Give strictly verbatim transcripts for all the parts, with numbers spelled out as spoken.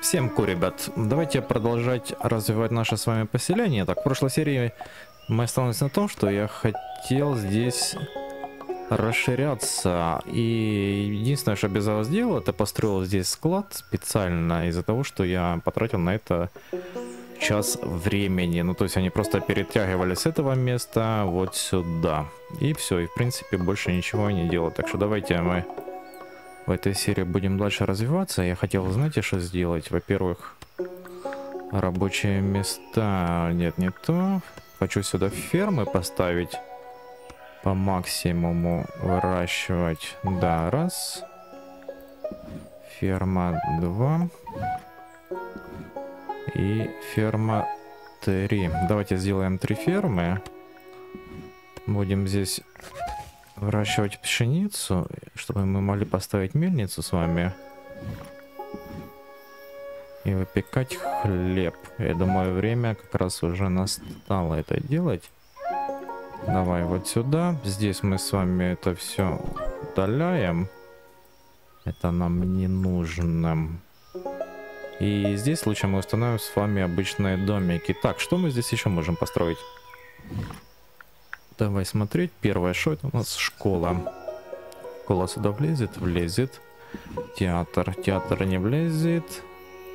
Всем ку, ребят. Давайте продолжать развивать наше с вами поселение. Так, в прошлой серии мы остановились на том, что я хотел здесь расширяться. И единственное, что без вас сделал, это построил здесь склад специально из-за того, что я потратил на это час времени. Ну, то есть они просто перетягивали с этого места вот сюда. И все, и в принципе больше ничего не делал. Так что давайте мы в этой серии будем дальше развиваться. Я хотел, знаете, что сделать? Во-первых, рабочие места. Нет, не то. Хочу сюда фермы поставить. По максимуму выращивать. Да, раз. Ферма два. И ферма три. Давайте сделаем три фермы. Будем здесь выращивать пшеницу, чтобы мы могли поставить мельницу с вами и выпекать хлеб. Я думаю, время как раз уже настало это делать. Давай вот сюда. Здесь мы с вами это все удаляем. Это нам не нужно. И здесь лучше мы установим с вами обычные домики. Так, что мы здесь еще можем построить? Давай смотреть. Первое, что это у нас? Школа. Школа сюда влезет? Влезет. Театр. Театр не влезет.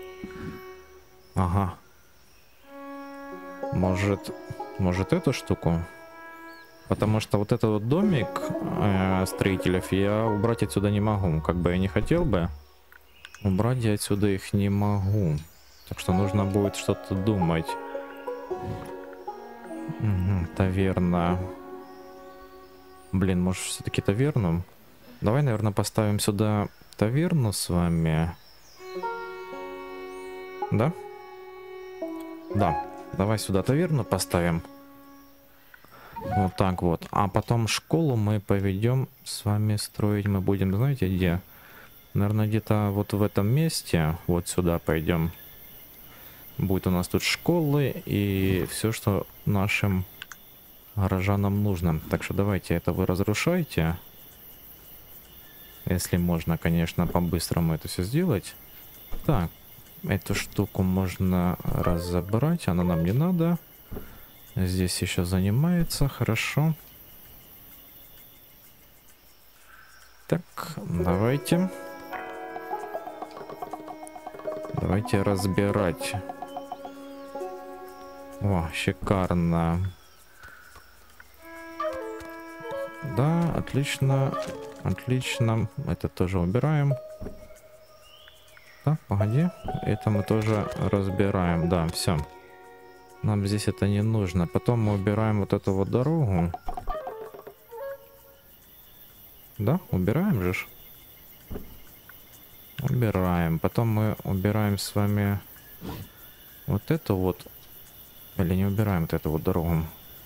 Ага. Может, может эту штуку? Потому что вот этот вот домик э, строителей я убрать отсюда не могу. Как бы я не хотел бы, убрать я отсюда их не могу. Так что нужно будет что-то думать. Угу, таверна. Блин, может все-таки таверну? Давай, наверное, поставим сюда таверну с вами. Да? Да. Давай сюда таверну поставим. Вот так вот. А потом школу мы поведем с вами строить. Мы будем, знаете, где? Наверное, где-то вот в этом месте. Вот сюда пойдем. Будет у нас тут школы и все, что нашим горожанам нужно. Так что давайте это вы разрушайте. Если можно, конечно, по-быстрому это все сделать. Так, эту штуку можно разобрать. Она нам не надо. Здесь еще занимается. Хорошо. Так, давайте. Давайте разбирать. О, шикарно. Да, отлично. Отлично. Это тоже убираем. Так, погоди. Это мы тоже разбираем. Да, все. Нам здесь это не нужно. Потом мы убираем вот эту вот дорогу. Да, убираем же. Убираем. Потом мы убираем с вами вот эту вот. Или не убираем вот эту вот дорогу?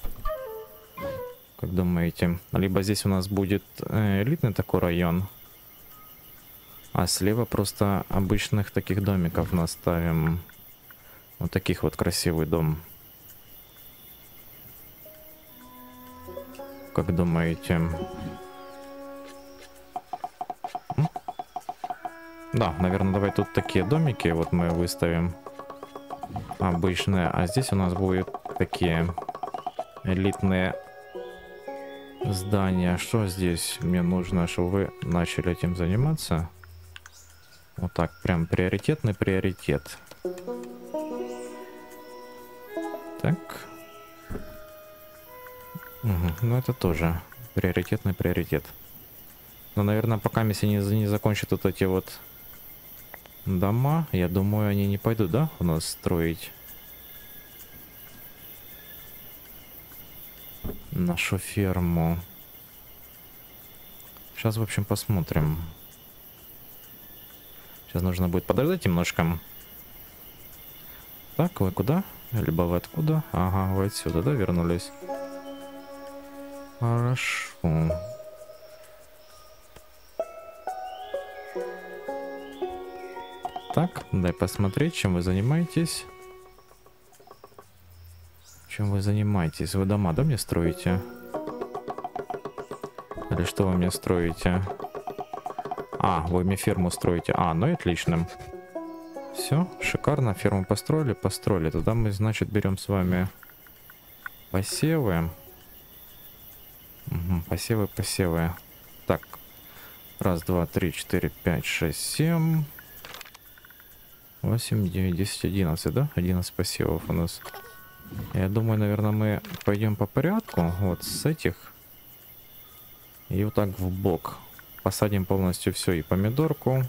Как думаете? Либо здесь у нас будет э, элитный такой район. А слева просто обычных таких домиков наставим. Вот таких вот красивый дом. Как думаете? М? Да, наверное, давай тут такие домики вот мы выставим. Обычные. А здесь у нас будут такие элитные здания. Что здесь? Мне нужно, чтобы вы начали этим заниматься. Вот так, прям приоритетный приоритет. Так. Угу. Ну это тоже приоритетный приоритет. Но, наверное, пока если не, не закончат вот эти вот дома, я думаю, они не пойдут, да, у нас строить нашу ферму. Сейчас, в общем, посмотрим. Сейчас нужно будет подождать немножко. Так, вы куда? Либо вы откуда? Ага, вы отсюда, да, вернулись? Хорошо. Так, дай посмотреть, чем вы занимаетесь. Чем вы занимаетесь? Вы дома, да, мне строите? Или что вы мне строите? А, вы мне ферму строите. А, ну и отлично. Все, шикарно. Ферму построили, построили. Тогда мы, значит, берем с вами посевы. Угу, посевы, посевы. Так. Раз, два, три, четыре, пять, шесть, семь. восемь, девять, десять, одиннадцать, да? одиннадцать посевов у нас. Я думаю, наверное, мы пойдем по порядку. Вот с этих. И вот так в бок. Посадим полностью все. И помидорку.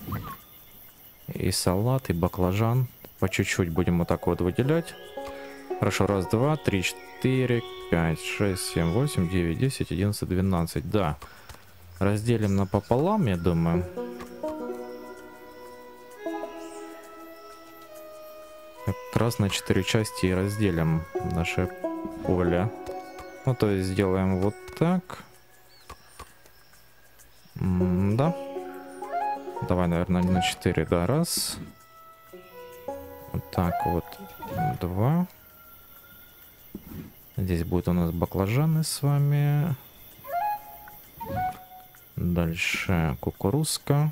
И салат, и баклажан. По чуть-чуть будем вот так вот выделять. Хорошо. Раз, два, три, четыре, пять, шесть, семь, восемь, девять, десять, одиннадцать, двенадцать. Да. Разделим напополам, я думаю. Как раз на четыре части и разделим наше поле. Ну, то есть сделаем вот так. М да. Давай, наверное, на четыре. Да, раз. Вот так вот. Два. Здесь будет у нас баклажаны с вами. Дальше кукурузка.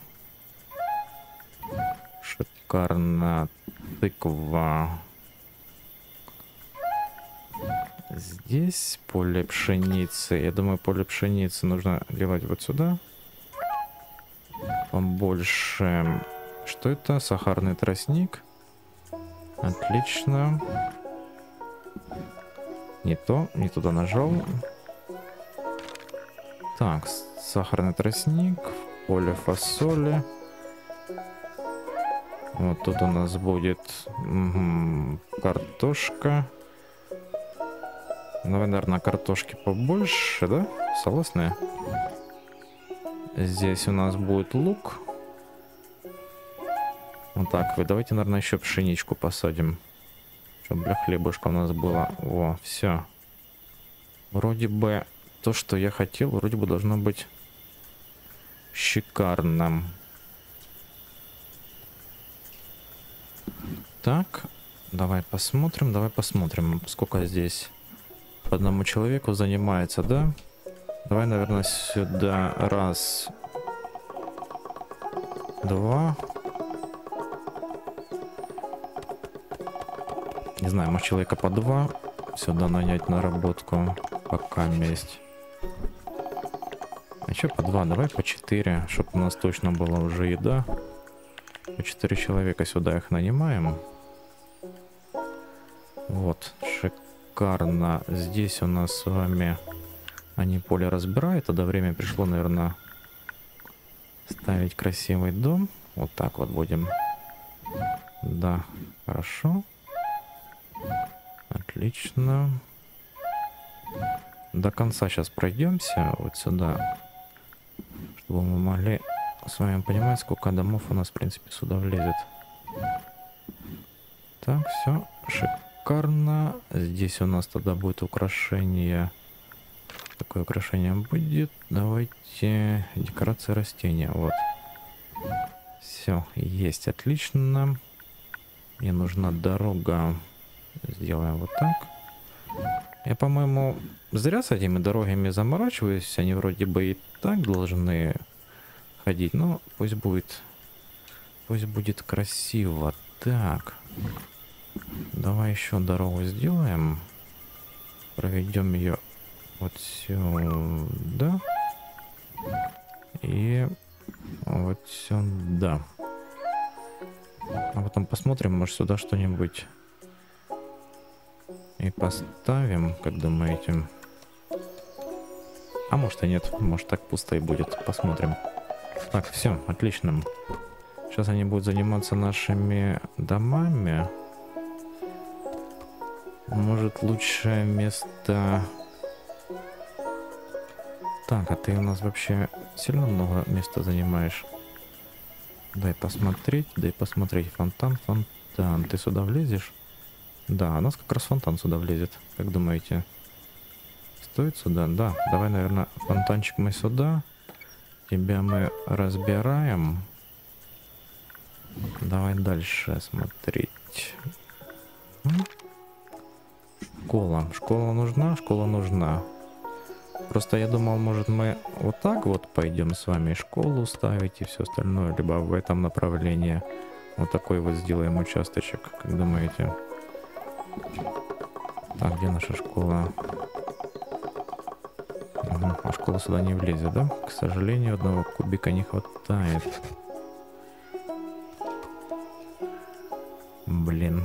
Шикарно. Тыква. Здесь поле пшеницы. Я думаю, поле пшеницы нужно делать вот сюда. Побольше. Что это? Сахарный тростник. Отлично. Не то, не туда нажал. Так, сахарный тростник. Поле фасоли. Вот тут у нас будет угу, картошка. Давай, наверное, картошки побольше, да? Согласны? Здесь у нас будет лук. Вот так вот. Давайте, наверное, еще пшеничку посадим. Чтобы для хлебушка у нас было. О, все. Вроде бы то, что я хотел, вроде бы должно быть шикарно. Так, давай посмотрим, давай посмотрим, сколько здесь по одному человеку занимается, да? Давай, наверное, сюда раз, два. Не знаю, может, человека по два сюда нанять наработку, пока есть. А что по два? Давай по четыре, чтобы у нас точно была уже еда. По четыре человека сюда их нанимаем. Вот, шикарно. Здесь у нас с вами они поле разбирают. Тогда время пришло, наверное, ставить красивый дом. Вот так вот будем. Да, хорошо. Отлично. До конца сейчас пройдемся вот сюда, чтобы мы могли с вами понимать, сколько домов у нас, в принципе, сюда влезет. Так, все, шикарно. Здесь у нас тогда будет украшение. Такое украшение будет. Давайте декорация растения. Вот. Все, есть, отлично. Мне нужна дорога. Сделаем вот так. Я, по-моему, зря с этими дорогами заморачиваюсь. Они вроде бы и так должны ходить. Но пусть будет. Пусть будет красиво. Так. Давай еще дорогу сделаем. Проведем ее вот сюда. И вот сюда. А потом посмотрим, может, сюда что-нибудь и поставим, как думаете? А может и нет, может так пусто и будет. Посмотрим. Так, все, отлично. Сейчас они будут заниматься нашими домами. Может, лучшее место... Так, а ты у нас вообще сильно много места занимаешь? Дай посмотреть, дай посмотреть. Фонтан, фонтан. Ты сюда влезешь? Да, у нас как раз фонтан сюда влезет. Как думаете? Стоит сюда? Да. Давай, наверное, фонтанчик мы сюда. Тебя мы разбираем. Давай дальше смотреть. Школа. Школа нужна? Школа нужна. Просто я думал, может, мы вот так вот пойдем с вами школу ставить и все остальное, либо в этом направлении. Вот такой вот сделаем участочек, как думаете? Так, где наша школа? Угу, а школа сюда не влезет, да? К сожалению, одного кубика не хватает. Блин.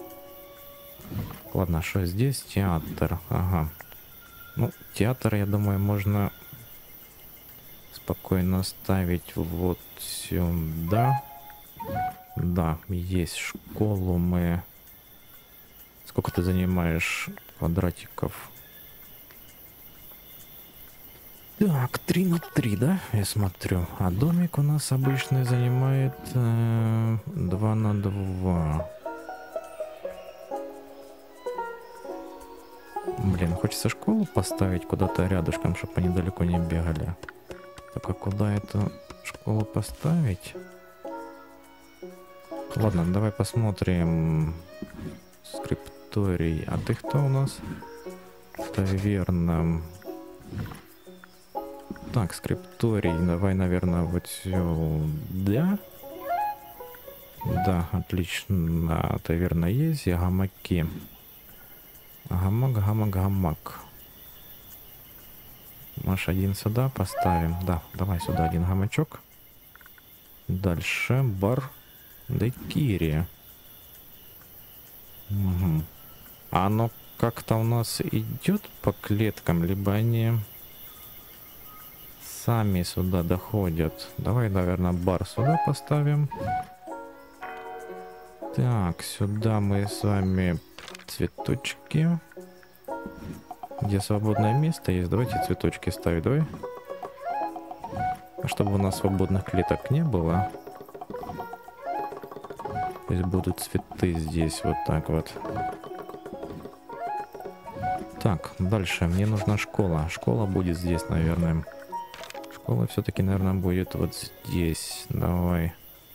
Ладно, что здесь? Театр. Ага. Ну, театр, я думаю, можно спокойно ставить вот сюда. Да, есть школу мы... Сколько ты занимаешь квадратиков? Так, три на три, да? Я смотрю. А домик у нас обычный занимает э, два на два. Блин, хочется школу поставить куда-то рядышком, чтобы они далеко не бегали. Только куда эту школу поставить? Ладно, давай посмотрим. Скрипторий. А ты кто у нас? Таверна. Так, скрипторий. Давай, наверное, вот сюда. Да, отлично. Таверна есть. И гамаки. Гамак, гамак, гамак. Может, один сюда поставим? Да, давай сюда один гамачок. Дальше бар Дайкири. Угу. А оно как-то у нас идет по клеткам, либо они сами сюда доходят. Давай, наверное, бар сюда поставим. Так, сюда мы с вами цветочки. Где свободное место есть, давайте цветочки ставить, давай. Чтобы у нас свободных клеток не было. То есть будут цветы здесь, вот так вот. Так, дальше. Мне нужна школа. Школа будет здесь, наверное. Школа все-таки, наверное, будет вот здесь. Давай.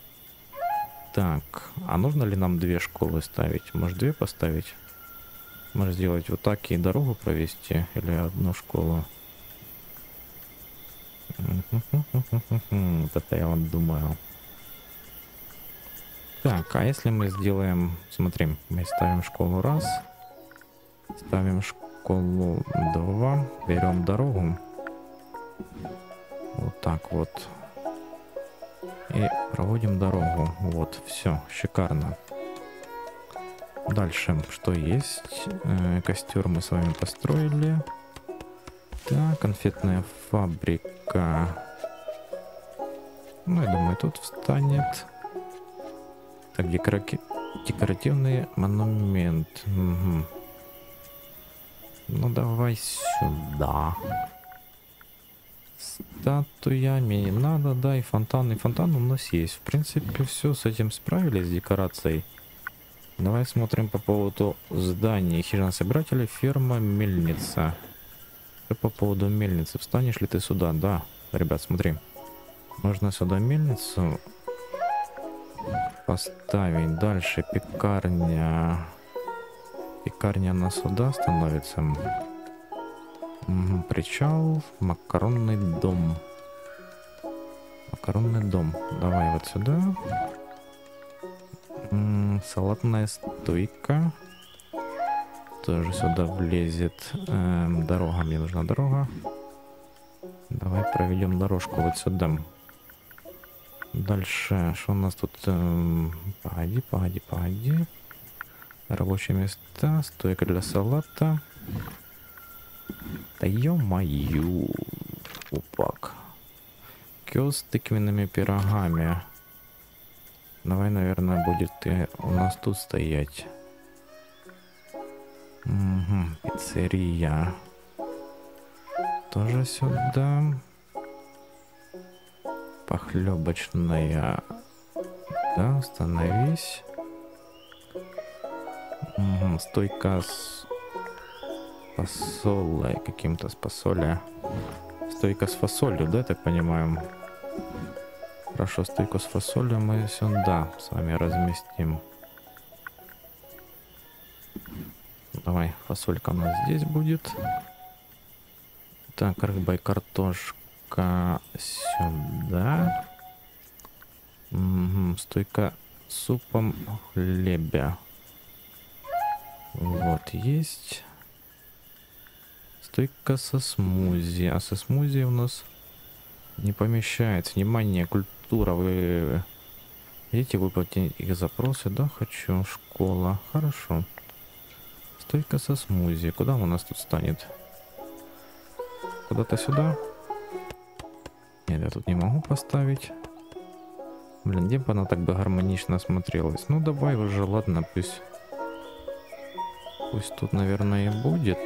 Так, а нужно ли нам две школы ставить? Может, две поставить? Может, сделать вот так и дорогу провести? Или одну школу? Вот это я вот думаю. Так, а если мы сделаем... Смотрим, мы ставим школу раз. Ставим школу два. Берем дорогу. Вот так вот. И проводим дорогу. Вот, все, шикарно. Дальше, что есть? Э, костер мы с вами построили. Так, конфетная фабрика. Ну, я думаю, тут встанет. Так, декораки... декоративный монумент. Угу. Ну, давай сюда. Статуя мне не надо, да, и фонтан. И фонтан у нас есть. В принципе, все, с этим справились, с декорацией. Давай смотрим по поводу здания. Хижина собирателя, ферма, мельница. Что по поводу мельницы? Встанешь ли ты сюда? Да, ребят, смотри. Можно сюда мельницу поставить. Дальше пекарня. Пекарня на сюда становится. Угу, причал, макаронный дом. Макаронный дом. Давай вот сюда. М-м, салатная стойка. Тоже сюда влезет. Эм, дорога, мне нужна дорога. Давай проведем дорожку вот сюда. Дальше, что у нас тут? Эм, погоди, погоди, погоди. Рабочие места, стойка для салата. Да ё-моё. Упак. Киоск с тыквенными пирогами. Давай, наверное, будет ты у нас тут стоять. Угу, пиццерия. Тоже сюда. Похлебочная. Да, остановись. Угу, стойка с фасолой, каким-то с фасоля. Стойка с фасолью, да, так понимаем? Хорошо, стойку с фасолью мы сюда с вами разместим. Давай, фасолька у нас здесь будет. Так, рыба и картошка сюда. Угу, стойка супом хлебя. Вот есть. Стойка со смузи. А со смузи у нас не помещается. Внимание, культура. Вы видите, выполнить их запросы? Да, хочу. Школа. Хорошо. Стойка со смузи. Куда у нас тут станет? Куда-то сюда? Нет, я тут не могу поставить. Блин, где бы она так бы гармонично смотрелась? Ну давай уже, ладно, пусть. Пусть тут, наверное, и будет.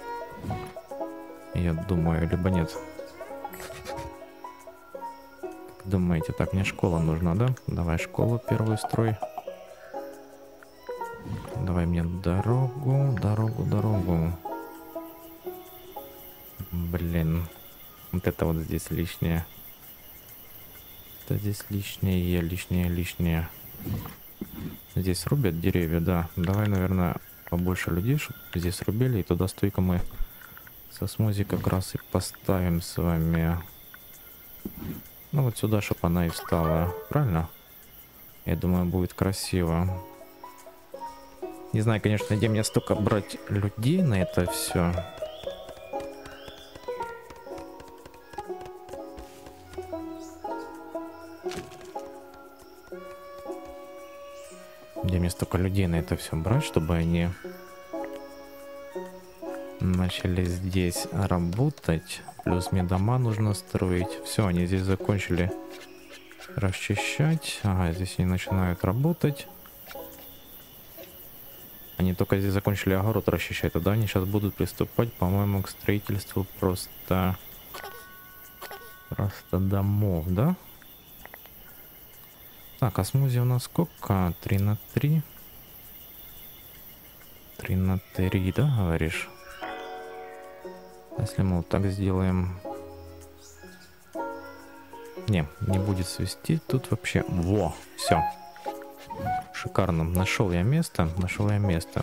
Я думаю, либо нет. Как думаете, так, мне школа нужна, да? Давай школу первую строй. Давай мне дорогу, дорогу, дорогу. Блин. Вот это вот здесь лишнее. Это здесь лишнее, лишнее, лишнее. Здесь рубят деревья, да. Давай, наверное, побольше людей, чтобы здесь рубили. И туда стойку мы со смузи как раз и поставим с вами. Ну вот сюда, чтобы она и встала. Правильно? Я думаю, будет красиво. Не знаю, конечно, где мне столько брать людей на это все. Где мне столько людей на это все брать, чтобы они начали здесь работать. Плюс мне дома нужно строить. Все, они здесь закончили расчищать. Ага, здесь они начинают работать. Они только здесь закончили огород расчищать. Тогда они сейчас будут приступать, по-моему, к строительству просто... Просто домов, да? Так, а смузи у нас сколько? три на три. три на три, да, говоришь? Если мы вот так сделаем... Не, не будет свистеть тут вообще. Во, все. Шикарно. Нашел я место. Нашел я место.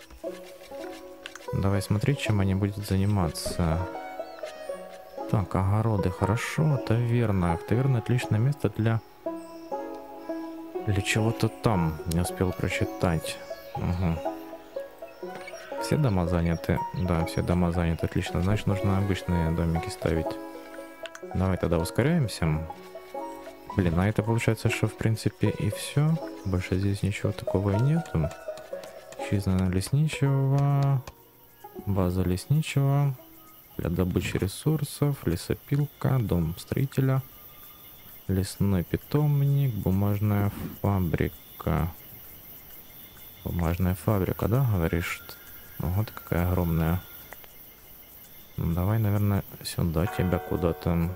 Давай смотреть, чем они будут заниматься. Так, огороды. Хорошо. Таверна. Таверна отличное место для... Для чего-то там. Не успел прочитать. Угу. Все дома заняты? Да, все дома заняты. Отлично. Значит, нужно обычные домики ставить. Давай тогда ускоряемся. Блин, а это получается, что в принципе и все. Больше здесь ничего такого и нету. Хижина лесничего. База лесничего. Для добычи ресурсов. Лесопилка. Дом строителя. Лесной питомник. Бумажная фабрика. Бумажная фабрика, да, говоришь? Вот какая огромная. Ну, давай, наверное, сюда тебя куда-то.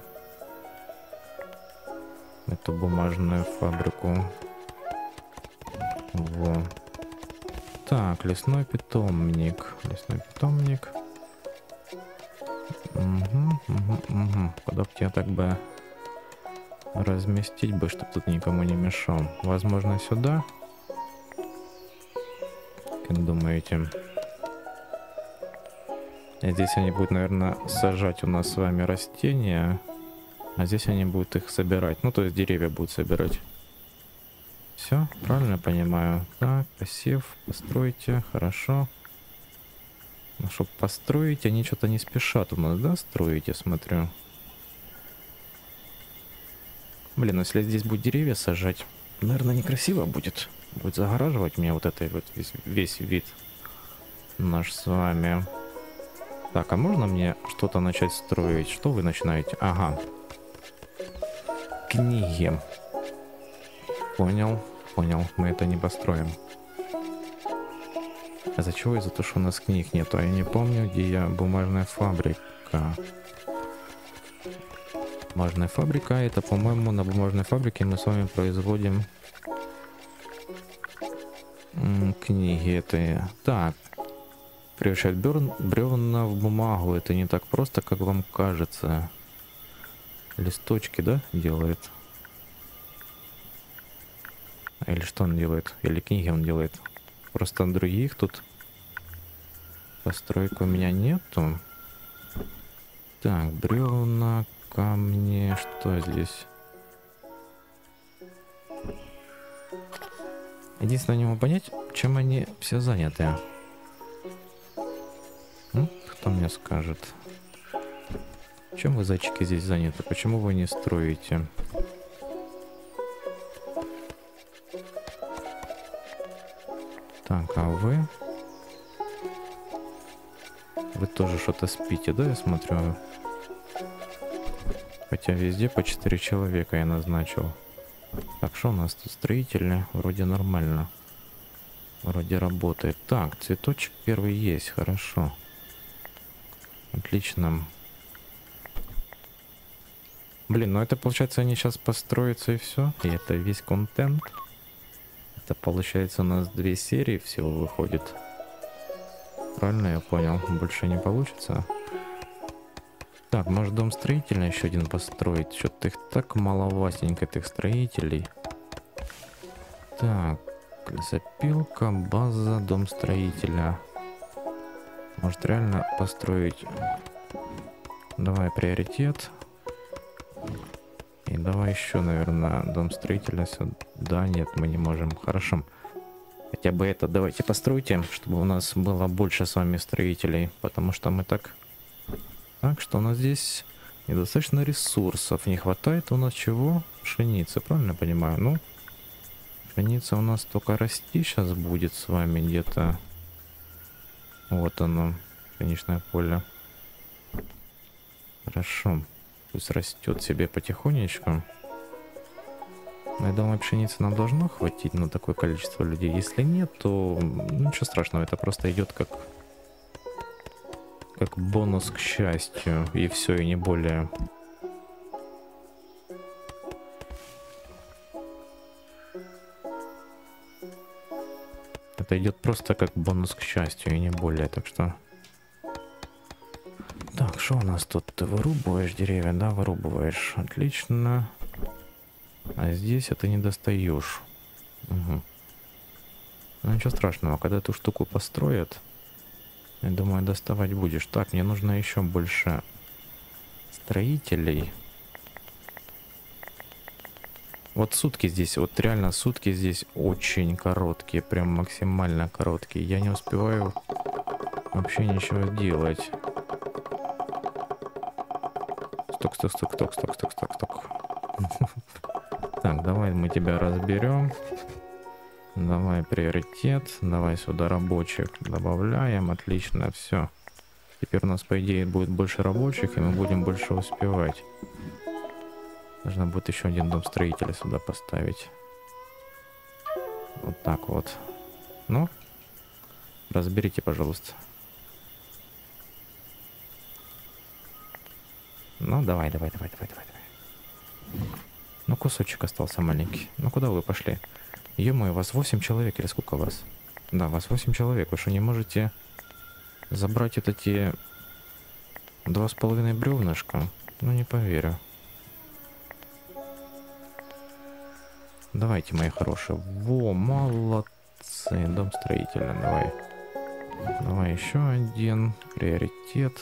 Эту бумажную фабрику. Во. Так, лесной питомник. Лесной питомник. Угу, угу, угу. Куда бы тебя так бы разместить бы, чтобы тут никому не мешал? Возможно, сюда? Как думаете? И здесь они будут, наверное, сажать у нас с вами растения. А здесь они будут их собирать. Ну, то есть деревья будут собирать. Все, правильно понимаю. Так, посев, постройте, хорошо. Ну, чтобы построить, они что-то не спешат у нас, да, строить, я смотрю. Блин, ну если здесь будет деревья сажать, наверное, некрасиво будет. Будет загораживать мне вот это вот весь, весь вид наш с вами. Так, а можно мне что-то начать строить? Что вы начинаете? Ага. Книги. Понял, понял. Мы это не построим. А за чего? Из-за того, что у нас книг нету. А я не помню, где я. Бумажная фабрика. Бумажная фабрика. Это, по-моему, на бумажной фабрике мы с вами производим М, книги. Это... Так. Превращать бревна в бумагу. Это не так просто, как вам кажется. Листочки, да, делает? Или что он делает? Или книги он делает? Просто других тут построек у меня нету. Так, бревна, камни. Что здесь? Единственное, не могу понять, чем они все заняты. М? Кто мне скажет? Чем вы, зайчики, здесь заняты? Почему вы не строите? Так, а вы? Вы тоже что-то спите, да, я смотрю? Хотя везде по четыре человека я назначил. Так, что у нас тут? Строители? Вроде нормально. Вроде работает. Так, цветочек первый есть, хорошо. Отлично. Блин, ну это получается они сейчас построятся и все. И это весь контент. Это получается у нас две серии всего выходит. Правильно я понял? Больше не получится. Так, может дом строителя еще один построить? Что-то их так маловастенько, этих строителей. Так, лесопилка, база, дом строителя. Может реально построить? Давай приоритет. И давай еще, наверное, дом строителя сюда. Нет, мы не можем. Хорошо. Хотя бы это давайте постройте, чтобы у нас было больше с вами строителей. Потому что мы так... Так, что у нас здесь недостаточно ресурсов. Не хватает у нас чего? Пшеницы, правильно понимаю? Ну, пшеница у нас только расти сейчас будет с вами где-то. Вот оно, пшеничное поле. Хорошо. Пусть растет себе потихонечку. Я думаю, пшеницы нам должно хватить на такое количество людей. Если нет, то ничего страшного. Это просто идет как... как бонус к счастью. И все, и не более. Это идет просто как бонус к счастью, и не более. Так что... Так, что у нас тут? Ты вырубываешь деревья, да? Вырубываешь. Отлично. А здесь это не достаешь. Угу. Ну ничего страшного, когда эту штуку построят, я думаю, доставать будешь. Так, мне нужно еще больше строителей. Вот сутки здесь, вот реально сутки здесь очень короткие, прям максимально короткие. Я не успеваю вообще ничего делать. Сток, сток, сток, сток, сток, сток, сток, сток. Так, давай мы тебя разберем. Давай приоритет. Давай сюда рабочих добавляем. Отлично, все. Теперь у нас, по идее, будет больше рабочих, и мы будем больше успевать. Нужно будет еще один дом строителя сюда поставить. Вот так вот. Ну, разберите, пожалуйста. Ну, давай, давай, давай, давай, давай, давай. Ну, кусочек остался маленький. Ну, куда вы пошли? Ё-моё, вас восемь человек или сколько вас? Да, вас восемь человек. Вы что, не можете забрать вот эти два с половиной бревнышка? Ну, не поверю. Давайте, мои хорошие. Во, молодцы. Дом строителя, давай. Давай еще один. Приоритет.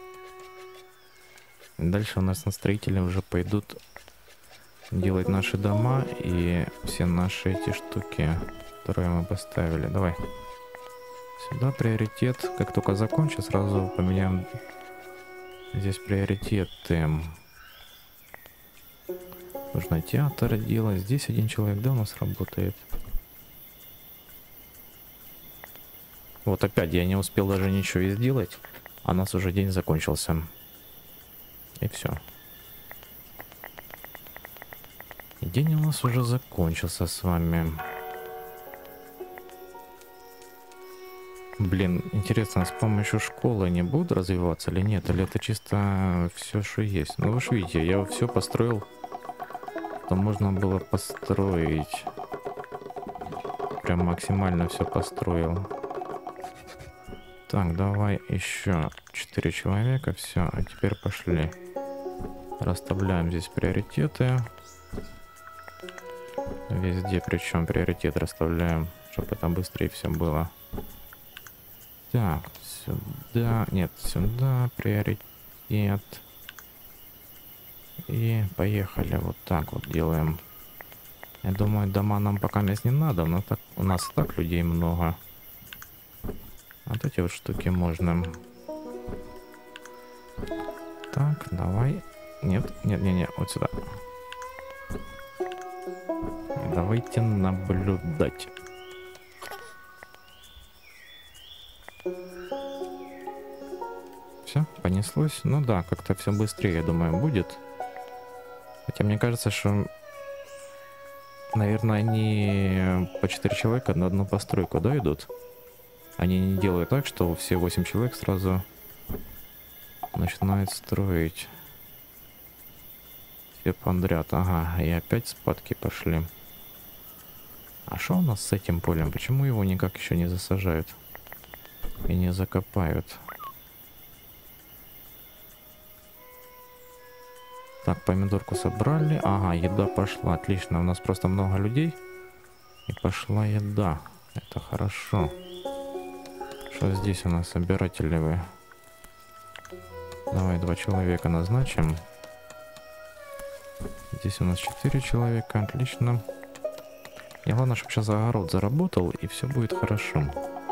Дальше у нас на строителя уже пойдут делать наши дома и все наши эти штуки, которые мы поставили. Давай. Сюда приоритет. Как только закончу, сразу поменяем здесь приоритеты. Нужно театр делать. Здесь один человек, да, у нас работает. Вот опять я не успел даже ничего и сделать, а у нас уже день закончился. И все. День у нас уже закончился с вами. Блин, интересно, с помощью школы они будут развиваться или нет? Или это чисто все, что есть? Ну вы же видите, я все построил, что можно было построить. Прям максимально все построил. Так, давай еще четыре человека. Все, а теперь пошли. Расставляем здесь приоритеты. Везде, причем приоритет расставляем, чтобы это быстрее все было. Так, сюда, нет, сюда приоритет. И поехали, вот так вот делаем. Я думаю, дома нам пока мест не надо, но так у нас и так людей много. А вот эти вот штуки можно. Так, давай. Нет, нет, нет, нет, вот сюда. Давайте наблюдать. Все, понеслось. Ну да, как-то все быстрее, я думаю, будет. Хотя мне кажется, что, наверное, они по четыре человека на одну постройку, да, идут? Они не делают так, что все восемь человек сразу начинают строить. Все подряд. Ага, и опять спадки пошли. А что у нас с этим полем? Почему его никак еще не засажают? И не закопают? Так, помидорку собрали. Ага, еда пошла. Отлично. У нас просто много людей. И пошла еда. Это хорошо. Что здесь у нас? Собиратели вы. Давай два человека назначим. Здесь у нас четыре человека. Отлично. И главное, чтобы сейчас огород заработал, и все будет хорошо.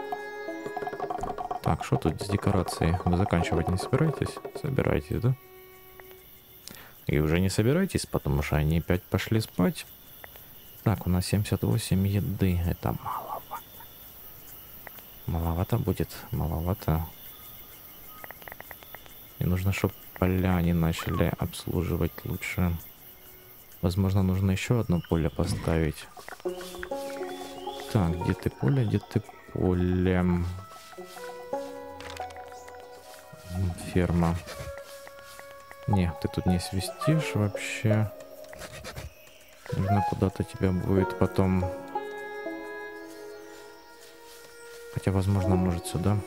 Так, что тут с декорацией? Вы заканчивать не собираетесь? Собираетесь, да? И уже не собираетесь, потому что они опять пошли спать. Так, у нас семьдесят восемь еды. Это маловато. Маловато будет. Маловато. И нужно, чтобы поля они начали обслуживать лучше. Возможно, нужно еще одно поле поставить. Так, где ты поле, где ты поле? Ферма. Не, ты тут не свистишь вообще. Нужно куда-то тебя будет потом... Хотя, возможно, может сюда.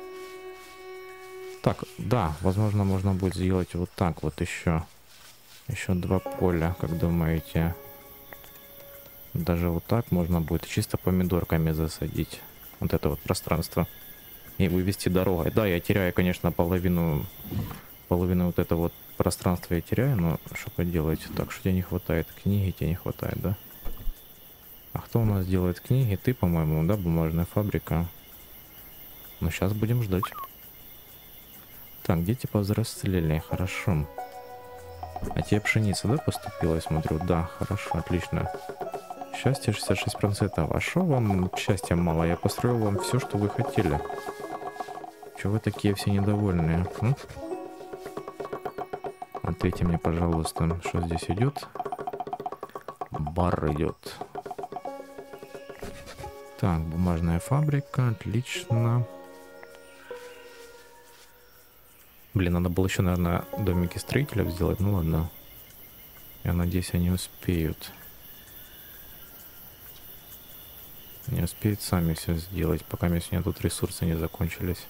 Так, да, возможно, можно будет сделать вот так вот еще. Еще два поля, как думаете? Даже вот так можно будет чисто помидорками засадить. Вот это вот пространство. И вывести дорогой. Да, я теряю, конечно, половину... Половину вот этого вот пространства я теряю, но что поделать? Так, что тебе не хватает? Книги тебе не хватает, да? А кто у нас делает книги? Ты, по-моему, да? Бумажная фабрика. Ну, сейчас будем ждать. Так, дети повзрослели. Хорошо. А тебе пшеница, да, поступила? Я смотрю. Да, хорошо, отлично. Счастье шестьдесят шесть процентов. А что вам счастья мало? Я построил вам все, что вы хотели. Чего вы такие все недовольные? М? Ответьте мне, пожалуйста, что здесь идет? Бар идет. Так, бумажная фабрика, отлично. Блин, надо было еще, наверное, домики строителей сделать. Ну ладно. Я надеюсь, они успеют. Не успеют сами все сделать, пока у меня тут ресурсы не закончились.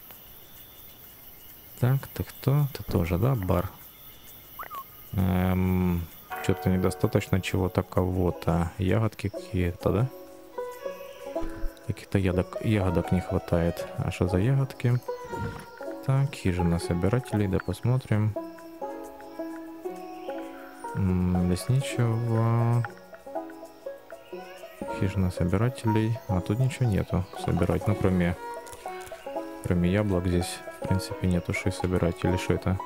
Так, ты кто? Ты тоже, да, бар? Эм, что-то недостаточно чего-то кого-то. Ягодки какие-то, да? Каких-то ягодок, ягодок не хватает. А что за ягодки? Так, хижина собирателей, да посмотрим. М-м, лесничего. Хижина собирателей. А тут ничего нету собирать. Ну, кроме, кроме яблок здесь, в принципе, нету что собирать. Или что это?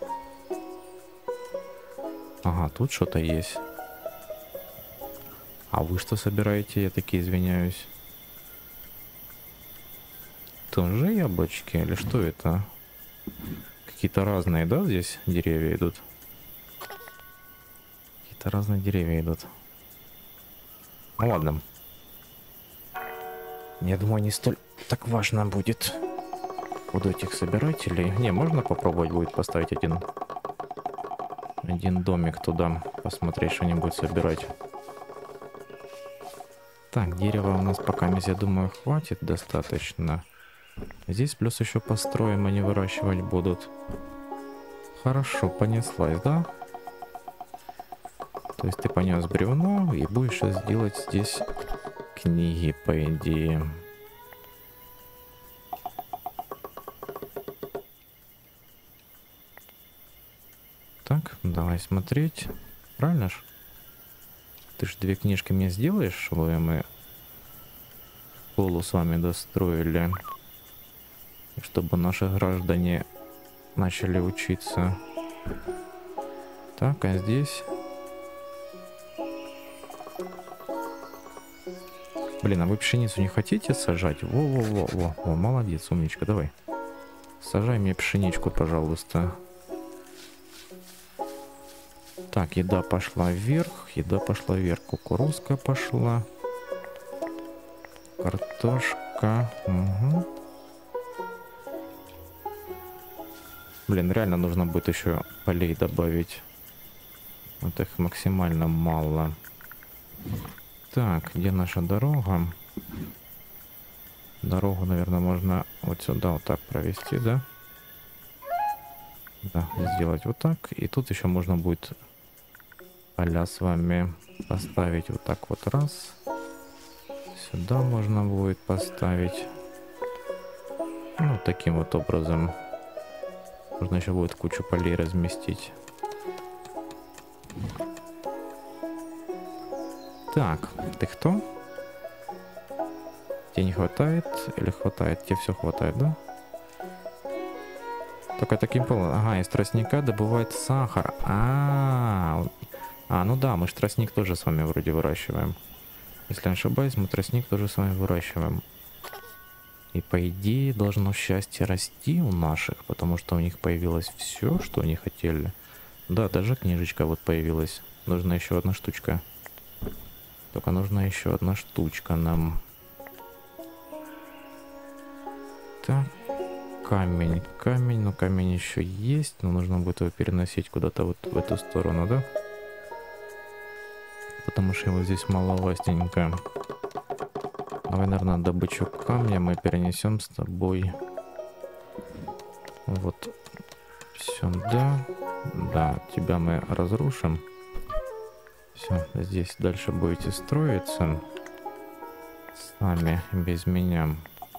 Ага, тут что-то есть. А вы что собираете? Я таки извиняюсь. Тоже яблочки? Или что это? Какие-то разные, да, здесь деревья идут? Какие-то разные деревья идут. Ну ладно. Я думаю, не столь так важно будет. Буду этих собирателей. Не, можно попробовать будет поставить один... Один домик туда. Посмотреть, что они будут собирать. Так, дерева у нас пока, я думаю, хватит достаточно. Здесь плюс еще построим, они выращивать будут. Хорошо, понеслась, да? То есть ты понес бревно и будешь сейчас делать здесь книги, по идее. Так, давай смотреть. Правильно ж? Ты ж две книжки мне сделаешь, чтобы мы школу с вами достроили. И чтобы наши граждане начали учиться. Так, а здесь... Блин, а вы пшеницу не хотите сажать? Во-во-во-во, во, молодец, умничка, давай. Сажай мне пшеничку, пожалуйста. Так, еда пошла вверх, еда пошла вверх, кукурузка пошла. Картошка, угу. Блин, реально нужно будет еще полей добавить. Вот их максимально мало. Так, где наша дорога? Дорогу, наверное, можно вот сюда вот так провести, да? Да, сделать вот так. И тут еще можно будет поля с вами поставить вот так вот раз. Сюда можно будет поставить. Ну, таким вот образом. Можно еще будет кучу полей разместить. Так, ты кто? Тебе не хватает или хватает? Тебе все хватает, да? Только таким полом. Ага, из тростника добывает сахар. А, -а, -а. а, ну да, мы же тростник тоже с вами вроде выращиваем. Если я не ошибаюсь, мы тростник тоже с вами выращиваем. И по идее должно счастье расти у наших, потому что у них появилось все, что они хотели. Да, даже книжечка вот появилась. Нужна еще одна штучка. Только нужна еще одна штучка нам. Так, камень, камень, ну камень еще есть, но нужно будет его переносить куда-то вот в эту сторону, да? Потому что его здесь маловастенько. Давай, наверное, добычу камня мы перенесем с тобой вот сюда. Да, тебя мы разрушим. Все, здесь дальше будете строиться сами, без меня.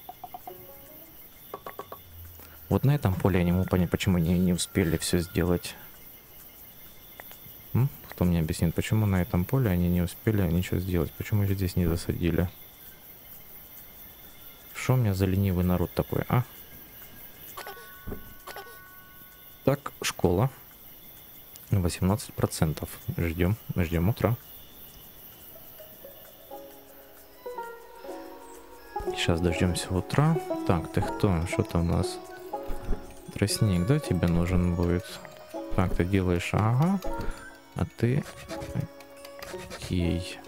Вот на этом поле я не могу понять, почему они не успели все сделать. М? Кто мне объяснит, почему на этом поле они не успели ничего сделать? Почему же здесь не засадили? Что у меня за ленивый народ такой, а? Так, школа. восемнадцать процентов. Ждем, ждем утра. Сейчас дождемся утра. Так, ты кто? Что-то у нас... Тростник, да, тебе нужен будет? Так, ты делаешь, ага. А ты... Окей.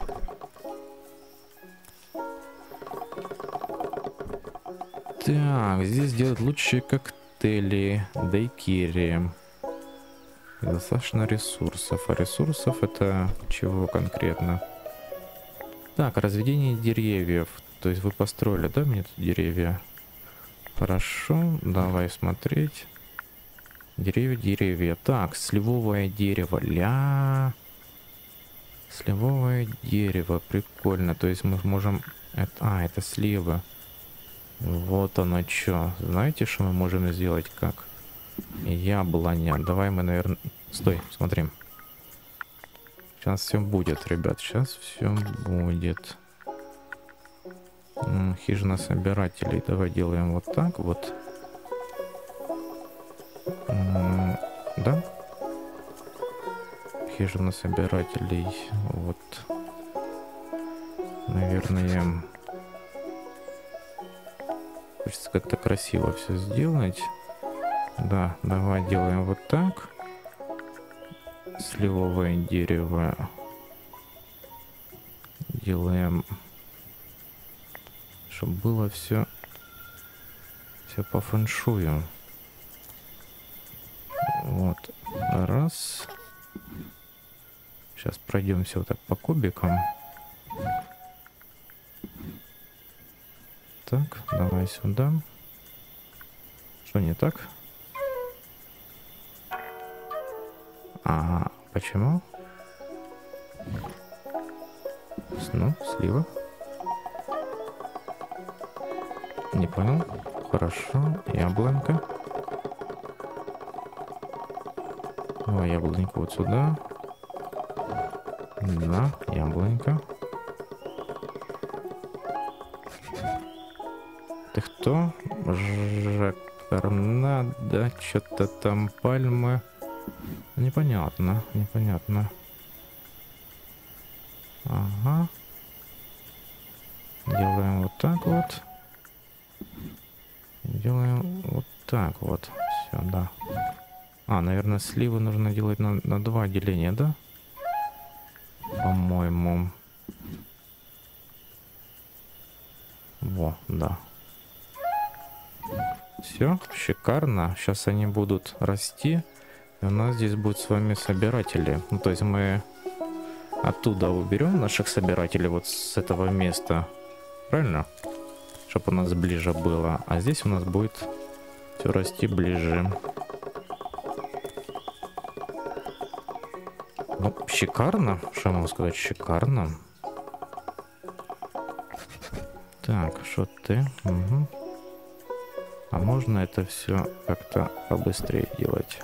Так, здесь делают лучшие коктейли. Дайкири. Достаточно ресурсов. А ресурсов это чего конкретно? Так, разведение деревьев. То есть вы построили, да, мне тут деревья? Хорошо, давай смотреть. Деревья, деревья. Так, сливовое дерево. Ля. Сливовое дерево. Прикольно. То есть мы можем... Это... А, это слива. Вот оно что. Знаете, что мы можем сделать как? Яблоня. Давай мы, наверное... Стой, смотрим. Сейчас все будет, ребят. Сейчас все будет. М, хижина собирателей. Давай делаем вот так вот. М, да? Хижина собирателей. Вот. Наверное... Хочется как-то красиво все сделать. Да, давай делаем вот так. Сливовое дерево. Делаем, чтобы было все, все по фэншую. Вот. Раз. Сейчас пройдемся вот так по кубикам. Так, давай сюда. Что не так? А почему? Ну, слива. Не понял. Хорошо. Яблонька. Давай яблоньку вот сюда. Да, яблонька. Ты кто? Жакарнада, что-то там пальмы. Непонятно, непонятно. Ага. Делаем вот так вот. Делаем вот так вот. Все, да. А, наверное, сливы нужно делать на, на два деления, да? По-моему. Во, да. Все, шикарно. Сейчас они будут расти. И у нас здесь будут с вами собиратели. Ну, то есть мы оттуда уберем наших собирателей вот с этого места. Правильно? Чтобы у нас ближе было. А здесь у нас будет все расти ближе. Ну, шикарно. Что я могу сказать? Шикарно. Так, что ты? Угу. А можно это все как-то побыстрее делать?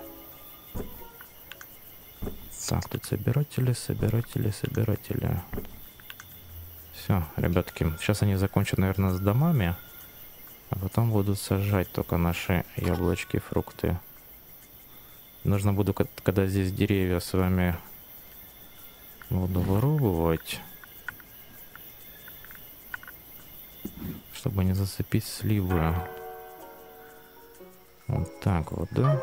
Так, тут собиратели, собиратели, собиратели. Все, ребятки, сейчас они закончат, наверное, с домами, а потом будут сажать только наши яблочки, фрукты. Нужно буду, когда здесь деревья с вами буду вырубывать, чтобы не зацепить сливы. Вот так вот, да?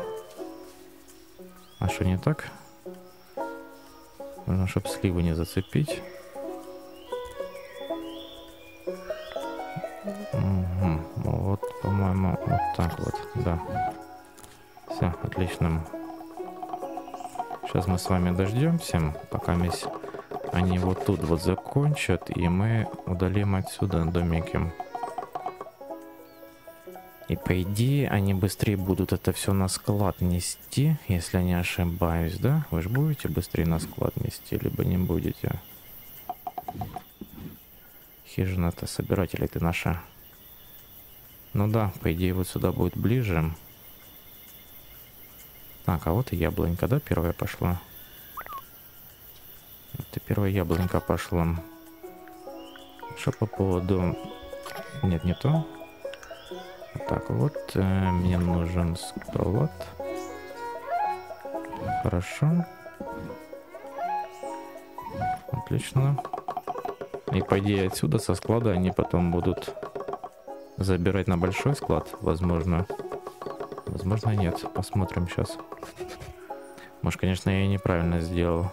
А что не так? Нужно, чтобы сливы не зацепить. Угу. Вот, по-моему, вот так вот, да. Все, отлично. Сейчас мы с вами дождемся, пока они вот тут вот закончат, и мы удалим отсюда домики. И по идее они быстрее будут это все на склад нести, если не ошибаюсь, да? Вы же будете быстрее на склад нести, либо не будете? Хижина-то собирателей ты наша. Ну да, по идее вот сюда будет ближе. Так, а вот и яблонька, да, первая пошла? Вот и первая яблонька пошла. Что по поводу... Нет, не то. Так, вот, э, мне нужен склад. Хорошо. Отлично. И по идее отсюда, со склада, они потом будут забирать на большой склад, возможно. Возможно, нет. Посмотрим сейчас. Может, конечно, я и неправильно сделал.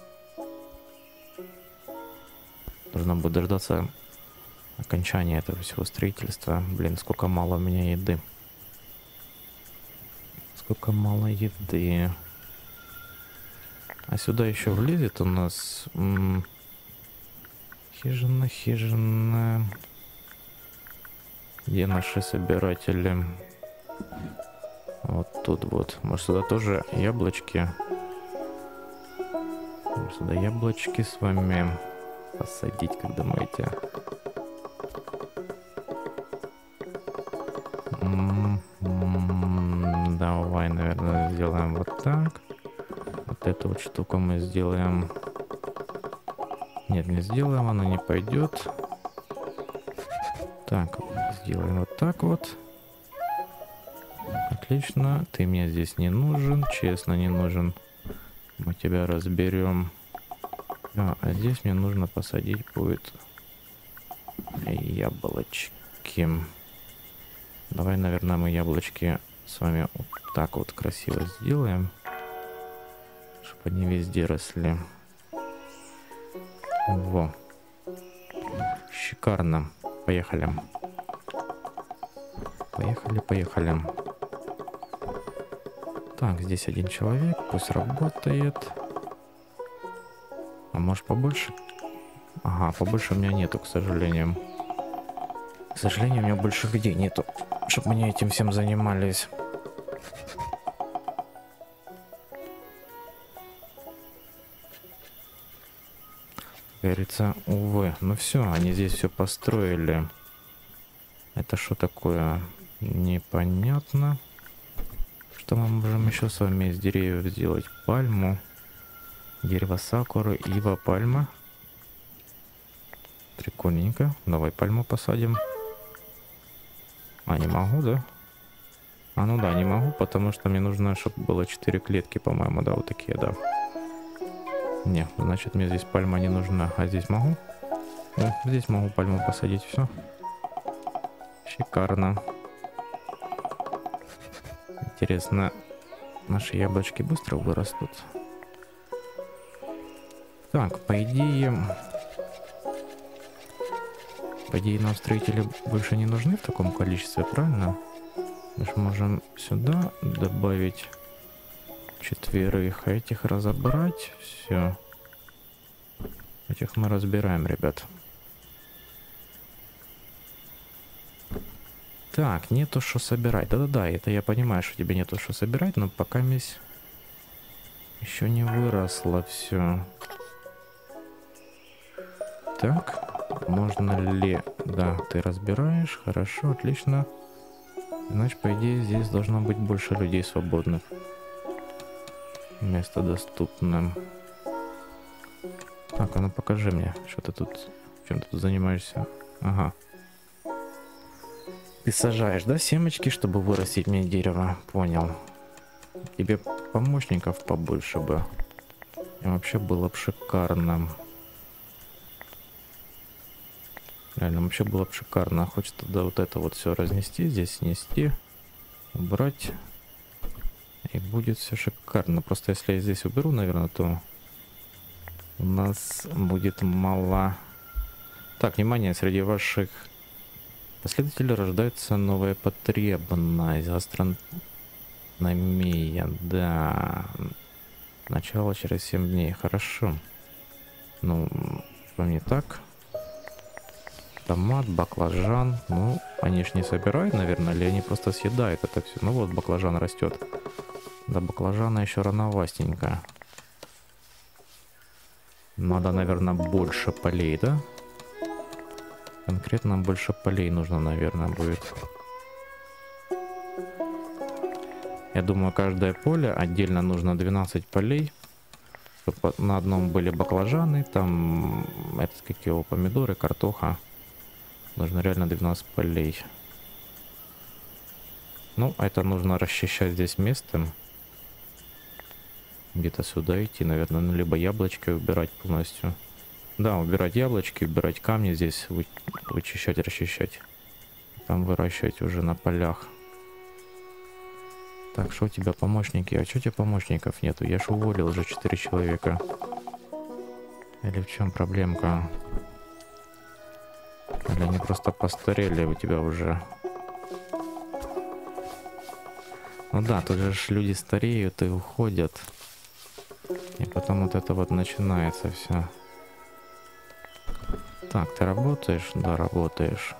Нужно будет дождаться окончания этого всего строительства. Блин, сколько мало у меня еды. Сколько мало еды. А сюда еще влезет у нас... М- хижина, хижина... Где наши собиратели? Вот тут вот. Может, сюда тоже яблочки? Может, сюда яблочки с вами посадить, как думаете? М-м-м, давай, наверное, сделаем вот так. Вот эту вот штуку мы сделаем. Нет, не сделаем, она не пойдет. Так, сделаем вот так вот. Отлично, ты мне здесь не нужен, честно не нужен. Мы тебя разберем. А, а здесь мне нужно посадить будет яблочки. Давай, наверное, мы яблочки с вами вот так вот красиво сделаем, чтобы они везде росли. Во. Шикарно. Поехали. Поехали, поехали. Так, здесь один человек, пусть работает. А может побольше? Ага, побольше у меня нету, к сожалению. К сожалению, у меня больше людей нету, чтобы мне этим всем занимались. Говорится, увы. Ну все, они здесь все построили. Это что такое? Непонятно. Что мы можем еще с вами из деревьев сделать? Пальму. Дерево сакуры, ива, пальма. Прикольненько. Давай пальму посадим. А, не могу, да? А, ну да, не могу, потому что мне нужно, чтобы было четыре клетки, по-моему, да, вот такие, да. Не, значит, мне здесь пальма не нужна. А здесь могу? О, здесь могу пальму посадить, все. Шикарно. Интересно, наши яблочки быстро вырастут? Так, по идее... По идее, нам строители больше не нужны в таком количестве, правильно? Мы же можем сюда добавить четверых, а этих разобрать. Все. Этих мы разбираем, ребят. Так, нету что собирать. Да-да-да, это я понимаю, что тебе нету что собирать, но пока здесь еще не выросло все. Так, можно ли... Да, ты разбираешь, хорошо, отлично. Значит, по идее, здесь должно быть больше людей свободных. Место доступно. Так, а ну покажи мне, что ты тут... Чем ты тут занимаешься? Ага. Ты сажаешь, да, семечки, чтобы вырастить мне дерево? Понял. Тебе помощников побольше бы. И вообще было бы шикарно. Реально, вообще было бы шикарно. Хочется тогда вот это вот все разнести, здесь снести, убрать. И будет все шикарно. Просто если я здесь уберу, наверное, то у нас будет мало... Так, внимание, среди ваших последователей рождается новая потребность. Гастрономия, да. Начало через семь дней. Хорошо. Ну, что не так? Томат, баклажан. Ну, они ж не собирают, наверное, или они просто съедают это все. Ну вот, баклажан растет. До баклажана еще рановастенько. Надо, наверное, больше полей, да? Конкретно больше полей нужно, наверное, будет. Я думаю, каждое поле отдельно нужно двенадцать полей. Чтобы на одном были баклажаны, там, это какие его помидоры, картоха. Нужно реально двенадцать полей. Ну, это нужно расчищать здесь место. Где-то сюда идти, наверное, ну, либо яблочки убирать полностью. Да, убирать яблочки, убирать камни здесь, вы, вычищать, расчищать. Там выращивать уже на полях. Так, что у тебя помощники? А что у тебя помощников нету? Я ж уволил уже четыре человека. Или в чем проблемка? Или они просто постарели у тебя уже? Ну да, тут же люди стареют и уходят. И потом вот это вот начинается все. Так, ты работаешь? Да, работаешь.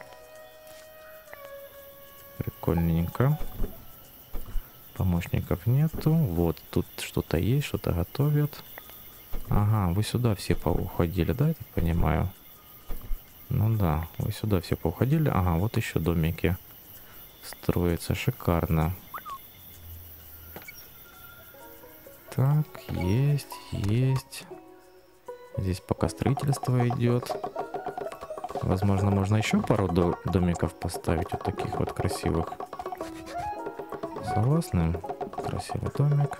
Прикольненько. Помощников нету. Вот, тут что-то есть, что-то готовят. Ага, вы сюда все поуходили, да, я так понимаю? Ну да, вы сюда все поуходили. Ага, вот еще домики строятся. Шикарно. Так, есть, есть. Здесь пока строительство идет. Возможно, можно еще пару до домиков поставить, вот таких вот красивых. Согласны? Красивый домик.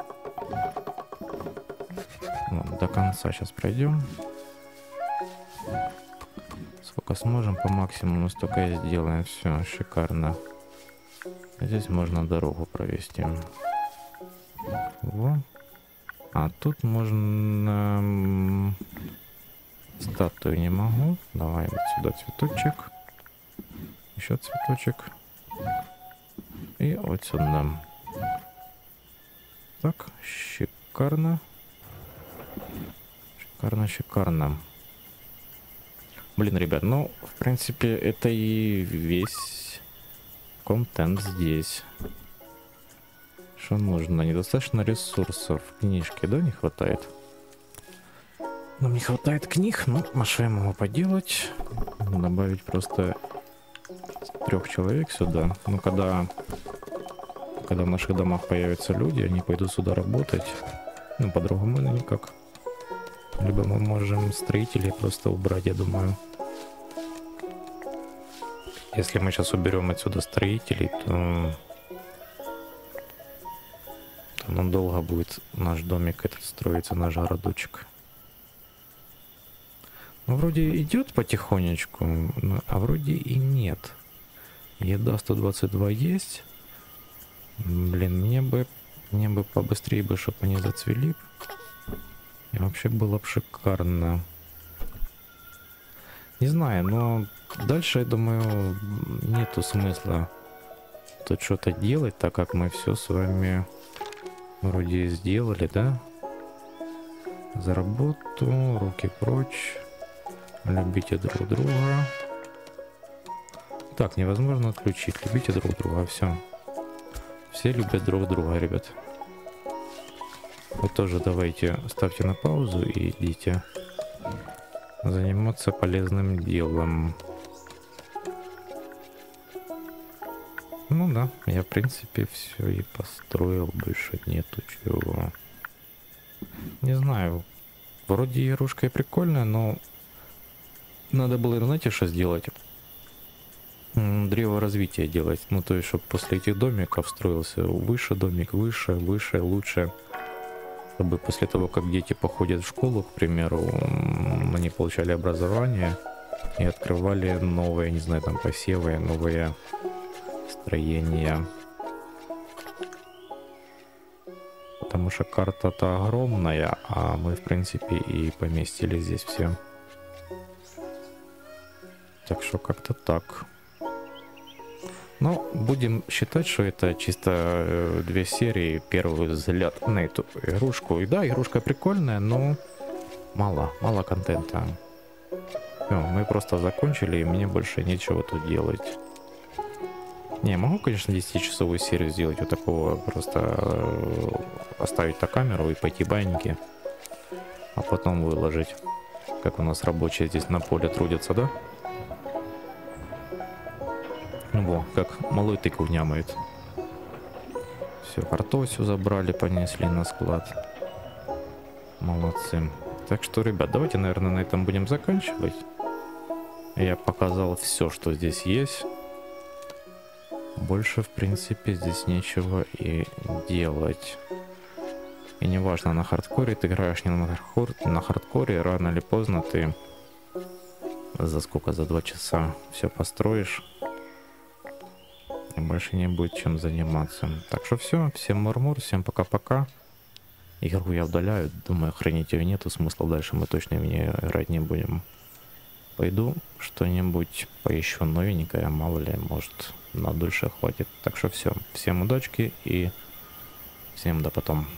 Вот, до конца сейчас пройдем. Сколько сможем, по максимуму столько и сделаем. Все, шикарно. Здесь можно дорогу провести. Во. А тут можно... Статую не могу. Давай вот сюда цветочек. Еще цветочек. И вот сюда. Так, шикарно. Шикарно, шикарно. Блин, ребят, ну, в принципе, это и весь контент здесь. Что нужно? Недостаточно ресурсов. Книжки, да, не хватает? Нам не хватает книг, ну, что я могу поделать? Добавить просто трех человек сюда. Ну, когда, когда в наших домах появятся люди, они пойдут сюда работать. Ну, по-другому никак. Либо мы можем строителей просто убрать, я думаю. Если мы сейчас уберем отсюда строителей, то, то ну, долго будет наш домик этот строиться, наш городочек. Ну, вроде идет потихонечку, а вроде и нет. Еда сто двадцать два есть. Блин, мне бы, мне бы побыстрее бы, чтобы они зацвели. И вообще было бы шикарно. Не знаю, но дальше, я думаю, нету смысла тут что-то делать, так как мы все с вами вроде сделали, да? За работу, руки прочь. Любите друг друга. Так, невозможно отключить. Любите друг друга, все. Все любят друг друга, ребят. Вы тоже давайте ставьте на паузу и идите заниматься полезным делом. Ну да, я в принципе все и построил, больше нету чего. Не знаю, вроде игрушка и прикольная, но надо было, знаете, что сделать? Древо развития делать. Ну, то есть, чтобы после этих домиков строился выше домик, выше, выше, лучше. Чтобы после того, как дети походят в школу, к примеру, они получали образование и открывали новые, не знаю, там посевы, новые строения. Потому что карта-то огромная, а мы, в принципе, и поместили здесь все. Так что как-то так. Но будем считать, что это чисто э, две серии, первый взгляд на эту игрушку. И да, игрушка прикольная, но мало, мало контента. Всё, мы просто закончили, и мне больше нечего тут делать. Не, могу, конечно, десятичасовую серию сделать вот такого, просто э, оставить на камеру и пойти баньки, а потом выложить. Как у нас рабочие здесь на поле трудятся, да? Во, как малой тыкву нямает. Все, картосию забрали, понесли на склад. Молодцы. Так что, ребят, давайте, наверное, на этом будем заканчивать. Я показал все, что здесь есть. Больше, в принципе, здесь нечего и делать. И неважно, на хардкоре ты играешь, не на, хардкор, на хардкоре, рано или поздно ты за сколько, за два часа все построишь. И больше не будет чем заниматься. Так что все, всем мурмур, всем пока-пока. Игру я удаляю, думаю, хранить ее нету смысла, дальше мы точно в нее играть не будем. Пойду что-нибудь поищу новенькое, мало ли, может, на дольше хватит. Так что все, всем удачки и всем до потом.